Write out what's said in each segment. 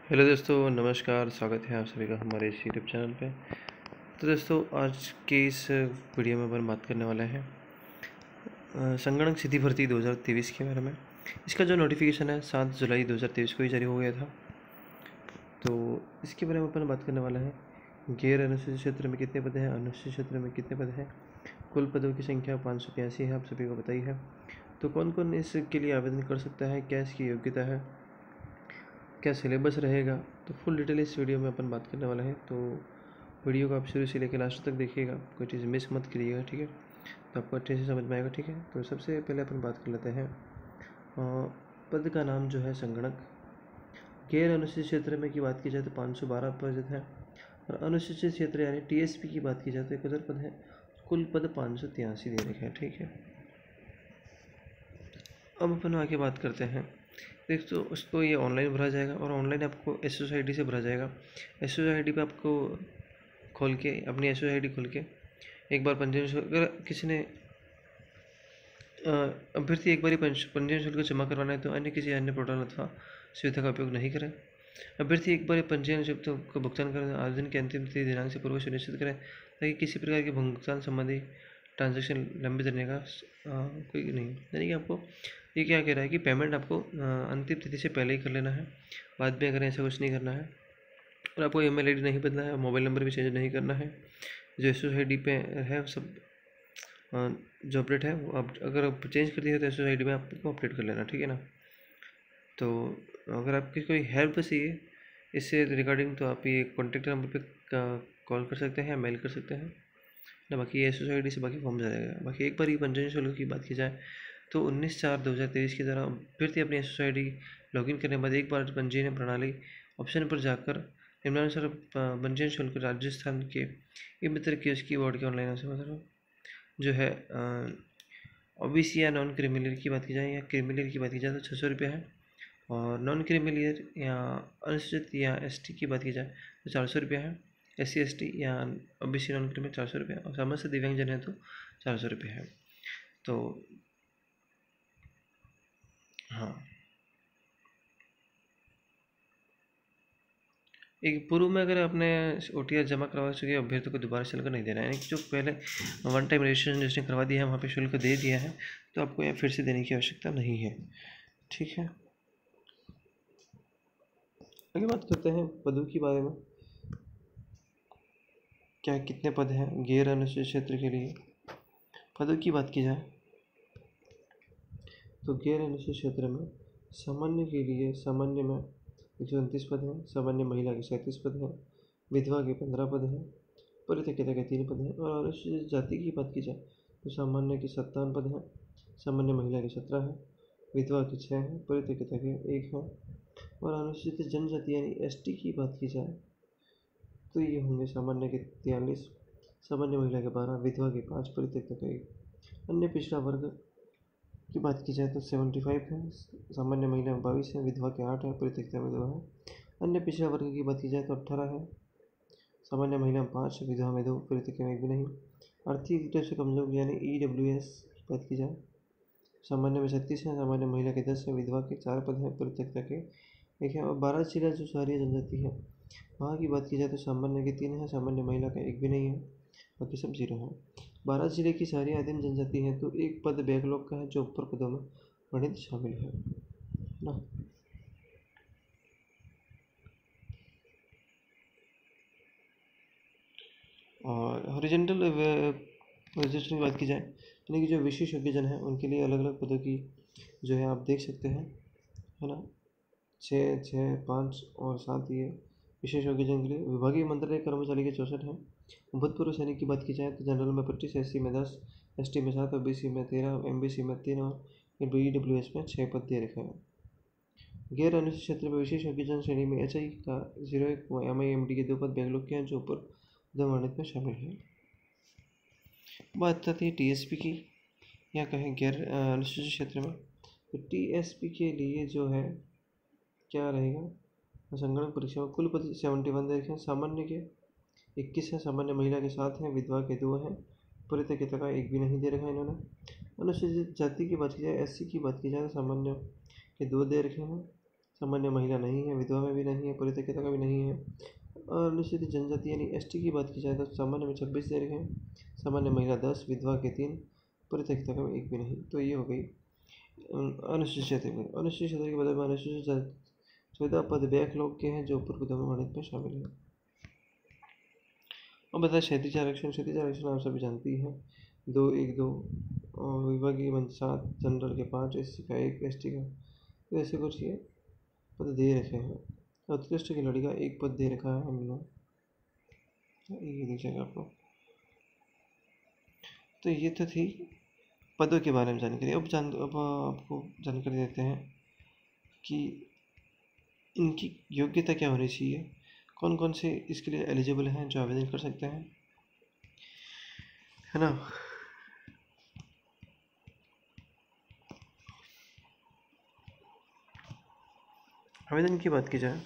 Hello दोस्तों, नमस्कार। स्वागत है आप सभी का हमारे इस यूट्यूब चैनल पे। तो दोस्तों, आज के इस वीडियो में अपन बात करने वाले हैं संगणक सीधी भर्ती 2023 के बारे में। इसका जो नोटिफिकेशन है 7 जुलाई 2023 को ही जारी हो गया था। तो इसके बारे में अपन बात करने वाला है। गैर अनुसूचित क्षेत्र में कितने पद हैं, अनुसूचित क्षेत्र में कितने पद हैं, कुल पदों की संख्या 583 है, आप सभी को बताई है। तो कौन कौन इसके लिए आवेदन कर सकता है, क्या इसकी योग्यता है, क्या सिलेबस रहेगा, तो फुल डिटेल इस वीडियो में अपन बात करने वाले हैं। तो वीडियो को आप शुरू से लेकर लास्ट तक देखिएगा, कोई चीज़ मिस मत करिएगा, ठीक है। तो आपको अच्छे से समझ में आएगा, ठीक है। तो सबसे पहले अपन बात कर लेते हैं पद का नाम जो है संगणक। गैर अनुसूचित क्षेत्र में की बात की जाए तो 512 पद है, और अनुसूचित क्षेत्र यानी टीएसपी की बात की जाए तो 1000 पद है। कुल पद 583 दे रखे हैं, ठीक है। अब अपन आगे बात करते हैं। देख, तो उसको ये ऑनलाइन भरा जाएगा, और ऑनलाइन आपको SSID से भरा जाएगा। SSID पे आपको खोल के अपनी SSID खोल के एक बार पंजीयन शुल्क, अगर किसी ने अभ्यर्थी एक बार ही पंजीयन शुल्क जमा करवाना है तो अन्य किसी अन्य पोर्टल अथवा सुविधा का उपयोग नहीं करें। अभ्यर्थी एक बार पंजीयन शुल्क का भुगतान करें, आवेदन की अंतिम तिथि दिनांक से पूर्व सुनिश्चित करें ताकि किसी प्रकार के भुगतान संबंधी ट्रांजैक्शन लंबित रहने का कोई नहीं। यानी कि आपको ये क्या कह रहा है कि पेमेंट आपको अंतिम तिथि से पहले ही कर लेना है, बाद में अगर ऐसा कुछ नहीं करना है। और आपको email ID नहीं बदलना है, मोबाइल नंबर भी चेंज नहीं करना है। जो SSID पे है सब जो अपडेट है वो आप अगर आप चेंज कर दिए तो SSID में आपको अपडेट कर लेना, ठीक है ना। तो अगर आपकी कोई हेल्प चाहिए इससे रिगार्डिंग तो आप ये कॉन्टेक्ट नंबर पे कॉल कर सकते हैं या मेल कर सकते हैं ना। बाकी SSID से बाकी फॉर्म जाएगा। बाकी एक बार ये पंजीयन शुल्क की बात की जाए तो 19/4/2023 की तरह अभ्यर्थी अपनी SSID लॉगिन करने के बाद एक बार पंजीयन प्रणाली ऑप्शन पर जाकर निम्नानुसार पंजीयन शुल्क राजस्थान के ई मित्र की उसकी बोर्ड के ऑनलाइन से मतलब जो है OBC या नॉन क्रीमिलियर की बात की जाए या क्रीमिलियर की बात की जाए तो 600 रुपये है, और नॉन क्रीमिलियर या अनुसूचित या ST की बात की जाए तो 400 रुपये है। SC ST या OBC नॉन क्रीमिलियर 400 रुपये, और समस्त दिव्यांगजन है तो 400 रुपये है। तो हाँ, एक पूर्व में अगर आपने OTR जमा करवा चुके अभ्यर्थी को दोबारा शुल्क नहीं देना है, यानी कि जो पहले वन टाइम रजिस्ट्रेशन जिसने करवा दिया है वहाँ पे शुल्क दे दिया है तो आपको यहाँ फिर से देने की आवश्यकता नहीं है, ठीक है। आगे बात करते हैं पदों के बारे में। क्या कितने पद हैं गैर अनुसूचित क्षेत्र के लिए। पदों की बात की जाए तो गैर अनुसूचित क्षेत्र में सामान्य के लिए सामान्य में 129 पद हैं, सामान्य महिला के 37 पद हैं, विधवा के 15 पद हैं, परित्यक्ता के 3 पद हैं। और अनुसूचित जाति की बात की जाए तो सामान्य के 57 पद हैं, सामान्य महिला के 17 हैं, विधवा के 6 हैं, परित्यक्ता के 1 हैं। और अनुसूचित जनजाति यानी ST की बात की जाए तो ये होंगे सामान्य के 43, सामान्य महिला के 12, विधवा के 5, परित्यक्ता के 1। अन्य पिछड़ा वर्ग की बात की जाए तो 75 है, सामान्य महिला में 22 है, विधवा के 8 है, परित्यक्ता में 2 है। अन्य पिछड़ा वर्ग की बात की जाए तो 18 है, सामान्य महिला में 5, विधवा में 2, परित्यक्ता में 1 भी नहीं। आर्थिक रूप से कमजोर यानी EWS की बात की जाए सामान्य में 36 है, सामान्य महिला के 10 है, विधवा के 4 पद हैं, परित्यक्ता के 1 है। और 12 जिला जो शहरी जनजाति है वहाँ की बात की जाए तो सामान्य के 3 है, सामान्य महिला का 1 भी नहीं है, बाकी सब 0 है। 12 जिले की सारी आदिम जनजाति है तो एक पद बैकलॉग का है जो ऊपर पदों में वर्णित शामिल है ना। और हॉरिजॉन्टल रजिस्ट्रेशन की बात की जाए यानी कि जो विशेष योग्यजन है उनके लिए अलग अलग पदों की जो है आप देख सकते हैं, है ना। 6, 6, 5 और 7 ये विशेष योग्यजन के लिए। विभागीय मंत्रालय कर्मचारी के 64 हैं। भूतपूर्व सैनिक की बात की जाए तो जनरल में 25, SC में 10, ST में 7, OBC में 13, MBC में 3 और EWS में 6 पद दे रखे हैं। गैर अनुसूचित क्षेत्र में विशेष योग्यजन श्रेणी में HI का 01 व MIMD के 2 पद बैकलॉग के हैं जो ऊपर वर्णित में शामिल है। बात आती है TSP की, या कहें गैर अनुसूचित क्षेत्र में। तो TSP के लिए जो है क्या रहेगा, संगणक परीक्षा में कुल पद 71 दे रखे हैं। सामान्य के 21 है, सामान्य महिला के 7 हैं, विधवा के 2 हैं, परित्यक्ता का 1 भी नहीं दे रखा है इन्होंने। अनुसूचित जाति की बात की जाए SC की बात की जाए तो सामान्य के 2 दे रखे हैं, सामान्य महिला नहीं है, विधवा में भी नहीं है, परित्यक्ता का भी नहीं है। अनुसूचित जनजाति यानी एसटी की बात की जाए तो सामान्य में 26 दे रखे हैं, सामान्य महिला 10, विधवा के 3, परित्यक्ता का एक भी नहीं। तो ये हो गई अनुसूचित क्षेत्र में। अनुसूचित क्षेत्र के बदले में अनुसूचित 14 पद बैकलॉग के हैं जो ऊपर विधान वर्णित में शामिल है। अब बता क्षैतिज आरक्षण। क्षैतिज आरक्षण आप सभी जानती हैं, 2-1-2 और विभागीय मंच 7, जनरल के 5, एससी का 1, एसटी का तो ऐसे कुछ ये पद दे रखे हैं। उत्कृष्ट खिलाड़ी का 1 पद दे रखा है हम लोग, ये दीजिएगा आपको। तो ये तो थी पदों के बारे में जानकारी। अब आपको जानकारी देते हैं कि इनकी योग्यता क्या होनी चाहिए, कौन कौन से इसके लिए एलिजिबल हैं जो आवेदन कर सकते हैं, है ना। आवेदन की बात की जाए,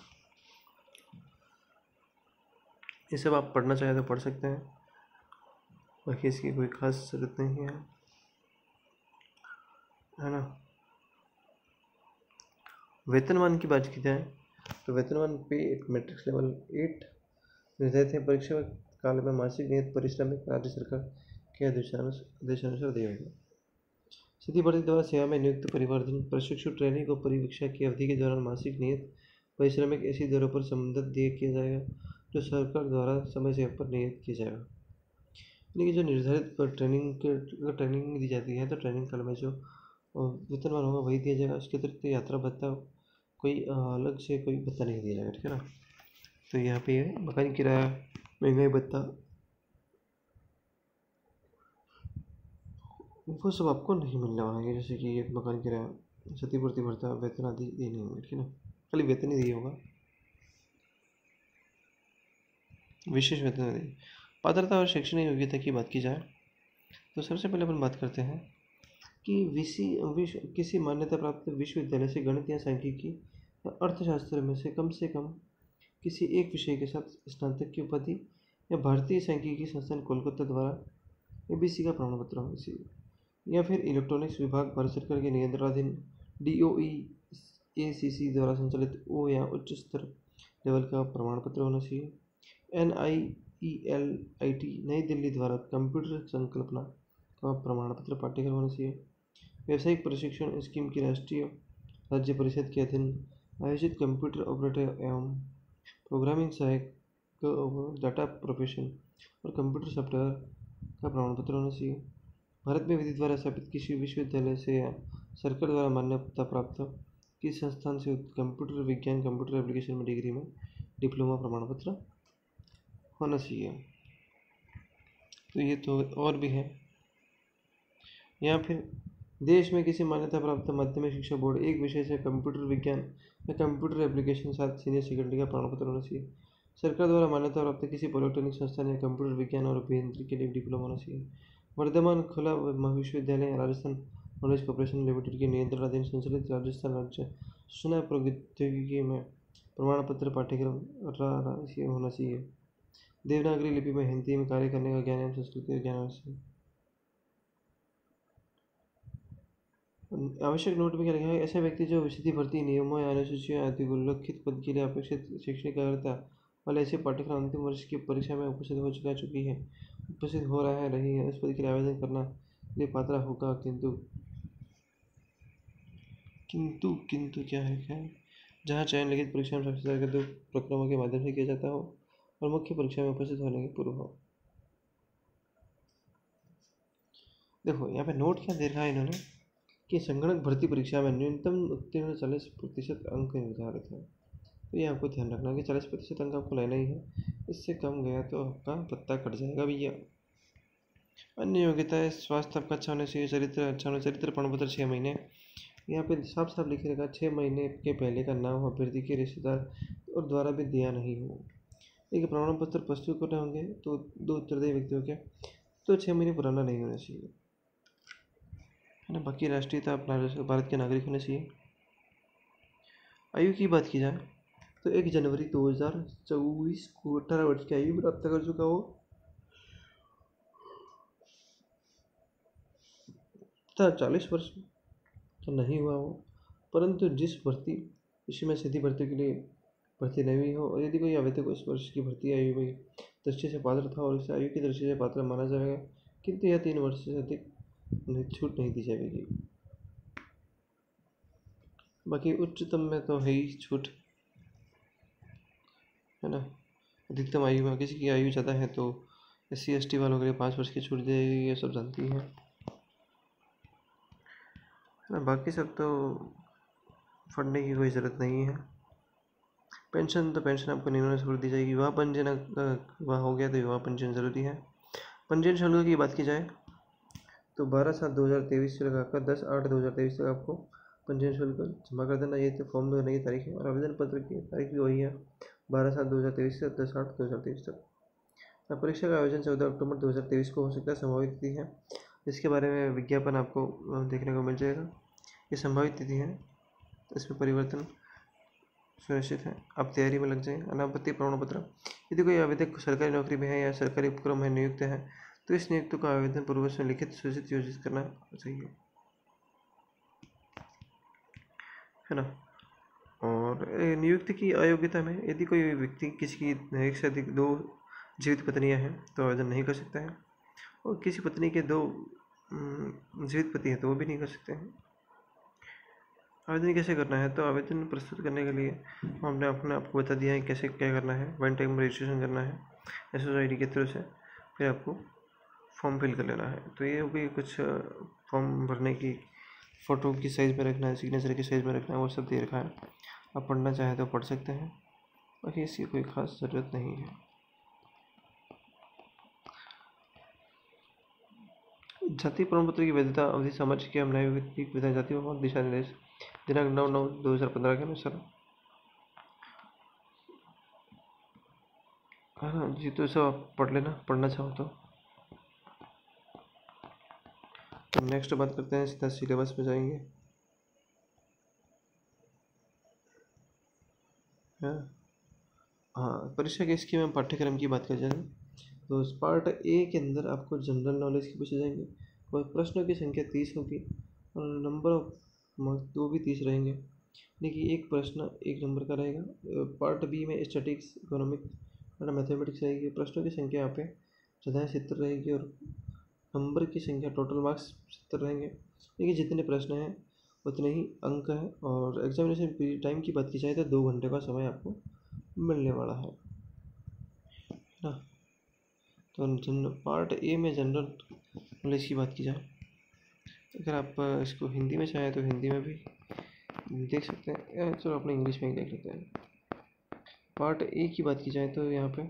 ये सब आप पढ़ना चाहे तो पढ़ सकते हैं, बाकी इसकी कोई खास जरूरत नहीं है ना। वेतनमान की बात की जाए तो वेतनमान पे एक मैट्रिक्स लेवल 8 निर्धारित है। परीक्षा काल में मासिक नियत परिश्रमिक राज्य सरकार के आदेशानुसार दिए होंगे। सीधी भर्ती द्वारा सेवा में नियुक्त परिवर्तन प्रशिक्षु ट्रेनिंग को परीक्षा की अवधि के दौरान मासिक नियत परिश्रमिक ऐसी दरों पर संबंधित दिए किया जाएगा जो सरकार द्वारा समय से पर नियत किया जाएगा। यानी कि जो निर्धारित ट्रेनिंग दी जाती है तो ट्रेनिंग काल में जो वेतनमान होगा वही दिया जाएगा। उसके अतिरिक्त यात्रा भत्ता कोई अलग से कोई भत्ता नहीं दिया जाएगा, ठीक है ना। तो यहाँ पे मकान किराया, महंगाई भत्ता, वो सब आपको नहीं मिलने वाला है। जैसे कि मकान किराया, क्षतिपूर्ति भत्ता, वेतन आदि ये नहीं होंगे, ठीक है ना। खाली वेतन ही दिया होगा, विशेष वेतन आदि। पात्रता और शैक्षणिक योग्यता की बात की जाए तो सबसे पहले अपन बात करते हैं कि किसी मान्यता प्राप्त विश्वविद्यालय से गणित या सांख्यिकी या अर्थशास्त्र में से कम किसी एक विषय के साथ स्नातक की उपाधि या भारतीय सांख्यिकी संस्थान कोलकाता द्वारा एबीसी का प्रमाण पत्र होना चाहिए, या फिर इलेक्ट्रॉनिक्स विभाग भारत सरकार के नियंत्रणाधीन डीओई एसीसी द्वारा संचालित ओ या उच्च स्तर लेवल का प्रमाण पत्र होना चाहिए। NIELIT नई दिल्ली द्वारा कंप्यूटर संकल्पना का प्रमाण पत्र पाठ्यक्रम होना चाहिए। व्यावसायिक प्रशिक्षण स्कीम की राष्ट्रीय राज्य परिषद के अधीन आयोजित कंप्यूटर ऑपरेटर एवं प्रोग्रामिंग सहायक डाटा प्रोफेशन और कंप्यूटर सॉफ्टवेयर का प्रमाण पत्र होना चाहिए। भारत में विधि द्वारा स्थापित किसी विश्वविद्यालय से या सरकार द्वारा मान्यता प्राप्त किसी संस्थान से कंप्यूटर विज्ञान कंप्यूटर एप्लीकेशन में डिग्री में डिप्लोमा प्रमाण पत्र होना चाहिए। तो ये तो और भी है। या फिर देश में किसी मान्यता प्राप्त माध्यमिक शिक्षा बोर्ड एक विषय से कंप्यूटर विज्ञान या कंप्यूटर एप्लीकेशन साथ सीनियर सेकेंडरी का प्रमाण पत्र होना चाहिए। सरकार द्वारा मान्यता प्राप्त किसी पॉलिटेक्निक संस्थान या कंप्यूटर विज्ञान और अभियांत्रिकी के लिए डिप्लोमा होना चाहिए। वर्धमान खुला विश्वविद्यालय या राजस्थान नॉलेज कॉर्पोरेशन लिमिटेड के नियंत्रणाधीन संचालित राजस्थान राज्य सूचना प्रौद्योगिकी में प्रमाण पत्र पाठ्यक्रम होना चाहिए। देवनागरी लिपि में हिंदी में कार्य करने का ज्ञान एवं संस्कृति का ज्ञान होना चाहिए। आवश्यक नोट में क्या लिखा है, ऐसे व्यक्ति जो सीधी भर्ती नियमों या अनुसूचियों आदि उल्लिखित पद के लिए अपेक्षित शैक्षणिक अर्हता वाले ऐसे पाठ्यक्रम अंतिम वर्ष की परीक्षा में उपस्थित हो चुकी है, उपस्थित हो रहा है रही है, उस पद के लिए आवेदन करना लिए पात्र होगा। किंतु क्या है जहाँ चयन लिखित परीक्षा में साक्षात्कार के 2 प्रक्रमों के माध्यम से किया जाता हो और मुख्य परीक्षा में उपस्थित होने के पूर्व हो। देखो यहाँ पे नोट क्या दे रखा है इन्होंने कि संगणक भर्ती परीक्षा में न्यूनतम उत्तीर्ण 40% अंक निर्धारित है। तो ये आपको ध्यान रखना कि 40% अंक आपको लेना ही है, इससे कम गया तो आपका पत्ता कट जाएगा भैया। अन्य योग्यताएं, स्वास्थ्य आपका अच्छा होना चाहिए, चरित्र अच्छा होना, चरित्र प्रमाण पत्र 6 महीने। यहाँ पे साफ साफ लिखे रखा 6 महीने के पहले का नाम अभ्यर्थी के रिश्तेदार और द्वारा भी दिया नहीं हो। एक प्रमाण पत्र प्रस्तुत करने होंगे तो 2 उत्तरदायी व्यक्तियों के, तो 6 महीने पुराना नहीं होना चाहिए, है ना। बाकी राष्ट्रीयता अपना भारत के नागरिक होने चाहिए। आयु की बात की जाए तो 1 जनवरी 2024 को 18 वर्ष की आयु प्राप्त कर चुका हो तथा 40 वर्ष तो नहीं हुआ हो, परंतु जिस व्यक्ति इसी में सीधी भर्ती के लिए भर्ती नहीं हुई हो, और यदि कोई आवेदक इस वर्ष की भर्ती आयु में दृष्टि से पात्र था और इसे आयु की दृष्टि से पात्र माना जाएगा, किंतु यह 3 वर्ष से अधिक छूट नहीं दी जाएगी। बाकी उच्चतम में तो है ही छूट, है ना। अधिकतम आयु में किसी की आयु ज़्यादा है तो SC ST वालों के लिए 5 वर्ष की छूट दी जाएगी, ये सब जानती है ना। बाकी सब तो पढ़ने की कोई ज़रूरत नहीं है। पेंशन तो पेंशन आपको निम्न से दी जाएगी। विवाह पंजीयन विवाह हो गया तो विवाह पंजीयन जरूरी है। पंजीयन शुल्क की बात की जाए तो 12/7/2023 से लगाकर 10/8/2023 तक आपको पंजीयन शुल्क जमा कर देना। ये तो फॉर्म भरने की तारीख है, और आवेदन पत्र की तारीख भी वही है, 12/7/2023 से 10/8/2023 तक। परीक्षा का आयोजन 14 अक्टूबर 2023 को हो सकता है, संभावित तिथि है। इसके बारे में विज्ञापन आपको देखने को मिल जाएगा। ये संभावित तिथि है, इसमें परिवर्तन सुनिश्चित है। आप तैयारी में लग जाएं। अनापत्ति प्रमाण पत्र, यदि कोई आवेदक सरकारी नौकरी में है या सरकारी उपक्रम में नियुक्त है तो इस नियुक्त का आवेदन पूर्व में लिखित सूचित योजित करना चाहिए, है ना। और नियुक्ति की अयोग्यता में यदि कोई व्यक्ति किसी की एक से अधिक 2 जीवित पत्नियां हैं तो आवेदन नहीं कर सकता है, और किसी पत्नी के 2 जीवित पति हैं तो वो भी नहीं कर सकते हैं। आवेदन कैसे करना है, तो आवेदन प्रस्तुत करने के लिए हमने अपने आपको बता दिया है कैसे क्या करना है। 1 टाइम रजिस्ट्रेशन करना है SSID के थ्रू से, फिर आपको फॉर्म फिल कर लेना है। तो ये भी कुछ फॉर्म भरने की फ़ोटो की साइज़ में रखना है, सिग्नेचर की साइज़ में रखना है, वो सब दे रखा है। आप पढ़ना चाहें तो पढ़ सकते हैं, बाकी इसकी कोई ख़ास ज़रूरत नहीं है। जाति प्रमाण पत्र की वैधता अवधि सामाजिक एवं न्याय विधायक जाति विभाग दिशा निर्देश दिनांक 9/9/2015 के अनुसार, है ना जी। तो सब आप पढ़ लेना, पढ़ना चाहो तो। नेक्स्ट बात करते हैं, सीधा सिलेबस पे जाएंगे, है। हाँ, परीक्षा के स्कीम में पाठ्यक्रम की बात कर जाए तो पार्ट ए के अंदर आपको जनरल नॉलेज के पूछे जाएंगे, और प्रश्नों की संख्या 30 होगी, और नंबर ऑफ मार्क्स वो भी 30 रहेंगे, यानी कि एक प्रश्न 1 नंबर का रहेगा। पार्ट बी में स्टैटिक्स, इकोनॉमिक और मैथमेटिक्स रहेगी। प्रश्नों की संख्या यहाँ पे ज़्यादा 70 रहेगी, और नंबर की संख्या टोटल मार्क्स 70 रहेंगे, लेकिन जितने प्रश्न हैं उतने ही अंक हैं। और एग्जामिनेशन पीरियड टाइम की बात की जाए तो 2 घंटे का समय आपको मिलने वाला है ना। तो पार्ट ए में जनरल नॉलेज की बात की जाए, अगर आप इसको हिंदी में चाहें तो हिंदी में भी देख सकते हैं, चलो अपने इंग्लिश में ही देख लेते हैं। पार्ट ए की बात की जाए तो यहाँ पे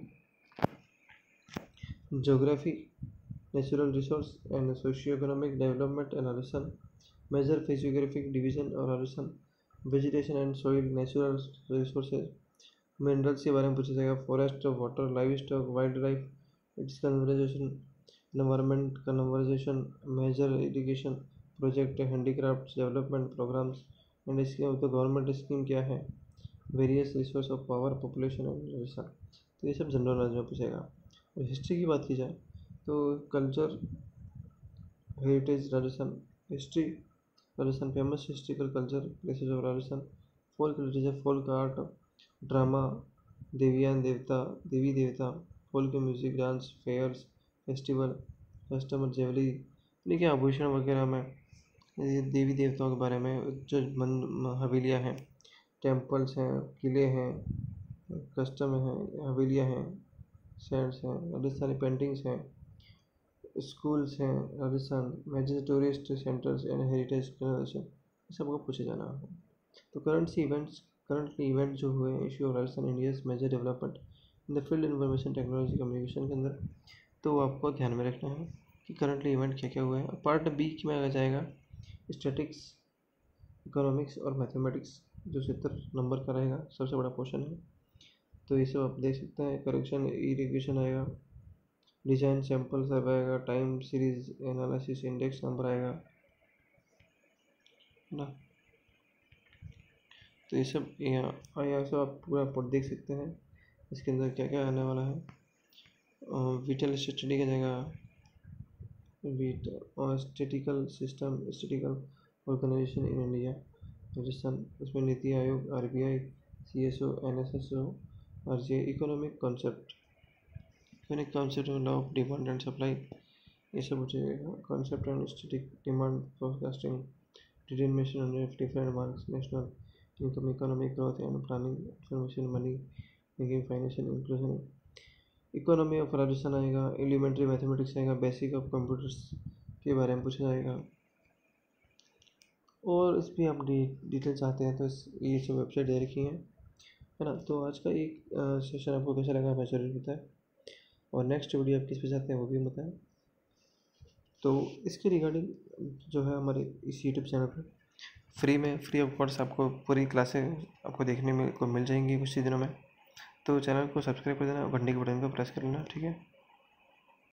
geography, natural resource and socio economic development analysis, major physiographic division और analysis, vegetation and soil, natural resources, minerals के बारे में पूछा जाएगा, forest, water, livestock, wildlife, its conversation, environment conversation, major irrigation project, handicraft development programmes and इसके तो government scheme क्या है, various resource of power, population and research. तो ये सब जनरल नॉलेज में पूछेगा। और हिस्ट्री की बात की जाए तो culture, heritage Rajasthan, history Rajasthan, famous historical culture places of Rajasthan, folk literature, folk art, drama, देवियान देवता, देवी देवता, folk music, dance, fairs, festival, customer jewellery, यानी कि आभूषण वगैरह में ये देवी देवताओं के बारे में, जो हवेलियाँ हैं, टेम्पल्स हैं, किले हैं, कस्टम हैं, हवेलियाँ हैं, सैंड्स हैं, राजस्थानी पेंटिंग्स हैं, स्कूल्स हैं Rajasthan, major tourist centres and heritage conversation, ये सबको पूछे जाना है। तो करंटली इवेंट जो हुए issue of Rajasthan India's major development in the field information technology communication के अंदर, तो आपको ध्यान में रखना है कि करंटली इवेंट क्या क्या हुआ है। पार्ट बी में आ जाएगा स्टैटिक्स, इकोनॉमिक्स और मैथमेटिक्स, जो 70 नंबर का रहेगा, सबसे बड़ा पोर्शन है। तो ये सब आप देख सकते हैं। करेक्शन इरिगेशन आएगा, डिजाइन सैंपल सब आएगा, time series analysis, index number आएगा ना। तो ये सब यहाँ से आप पूरा पढ़ देख सकते हैं इसके अंदर क्या क्या आने वाला है। विटल स्टडी का जाएगा, विट और statical system, statical organisation in India, Rajasthan, इसमें NITI Aayog, RBI, CSO, NSSO, RGI, economic concept law of demand and supply, ये सब हो जाएगा। Concept and static demand forecasting, determination of different marks, national income, economic growth and planning, information, money making, financial inclusion, economy of Rajasthan आएगा, elementary mathematics आएगा, basic of computers के बारे में पूछा जाएगा। और इस पर आप डिटेल चाहते हैं तो ये सब वेबसाइट दे रखी है ना। तो आज का एक सेशन आपको कैसा लगा हमें ज़रूर बताएं, और नेक्स्ट वीडियो आप किस पे चाहते हैं वो भी बताएं। तो इसके रिगार्डिंग जो है हमारे इस यूट्यूब चैनल पर फ्री ऑफ कॉस्ट आपको पूरी क्लासें आपको देखने में को मिल जाएंगी कुछ ही दिनों में। तो चैनल को सब्सक्राइब कर देना, घंटे के बटन को प्रेस कर लेना, ठीक है।